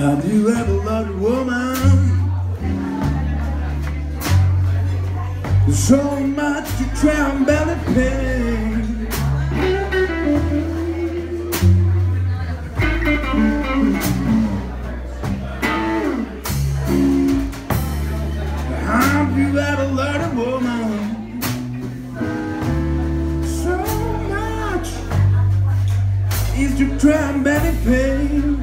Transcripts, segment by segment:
Have you ever loved a woman so much you drown belly pain? Have you ever loved a woman so much is you drown belly pain?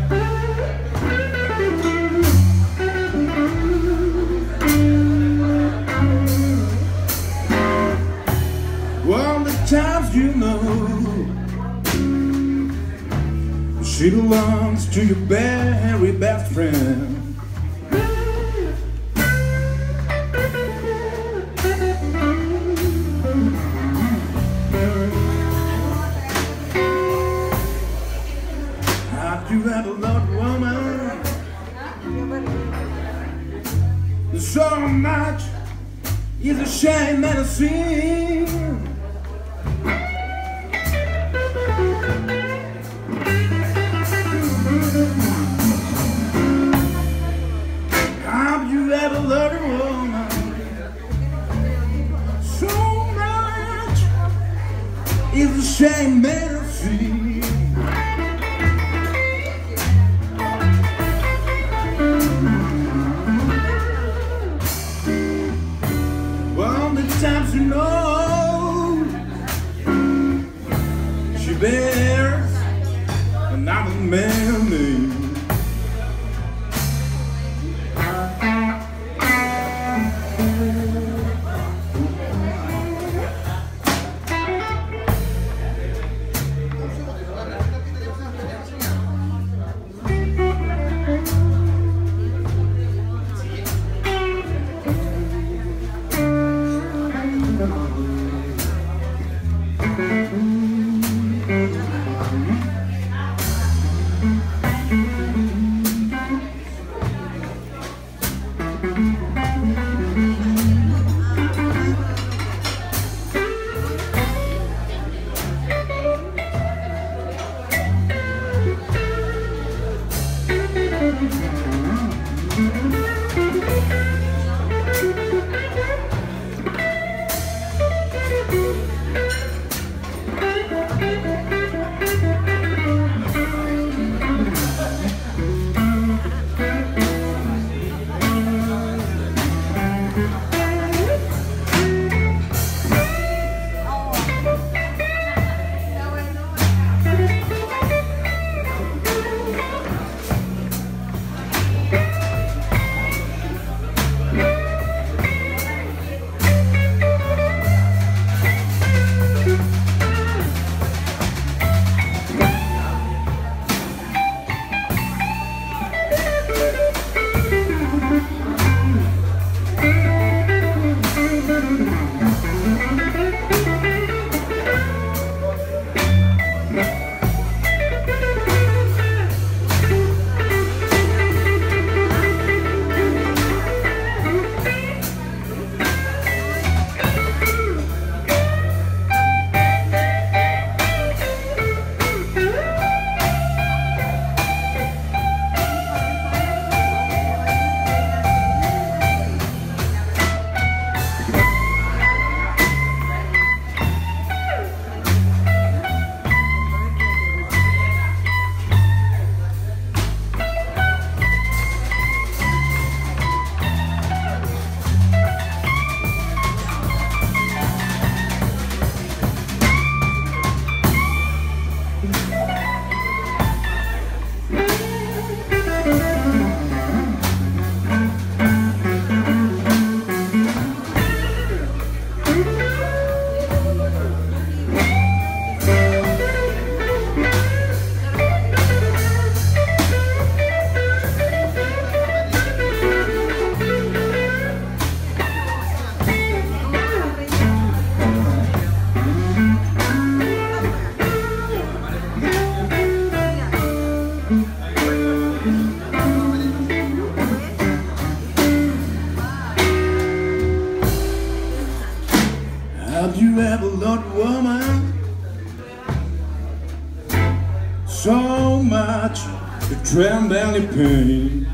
All the times you know she belongs to your very best friend. Have you ever loved a woman so much is a shame and a sin? Have you ever loved a woman so much is a shame and a sin? Well, the times you know she bears another man's name. Have you ever loved a woman so much to and belly pain.